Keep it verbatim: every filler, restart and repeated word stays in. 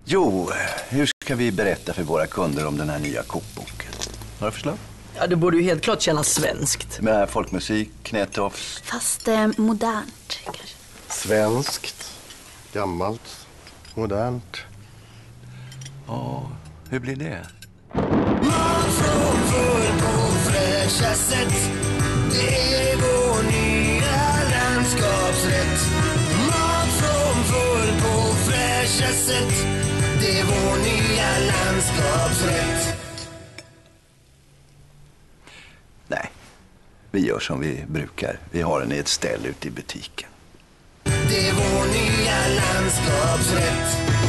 Jo, hur ska vi berätta för våra kunder om den här nya kokboken? Har du förslag? Ja, det borde ju helt klart kännas svenskt. Med folkmusik, knätofs. Fast eh, modernt kanske. Svenskt, gammalt, modernt. Ja, hur blir det? Mat från förr på fräscha sätt. Det är vår nya landskapsrätt. Mat från förr på fräscha sätt. Det är vår nya landskapsrätt. Nej, vi gör som vi brukar. Vi har den i ett ställ ute i butiken. Det är vår nya landskapsrätt.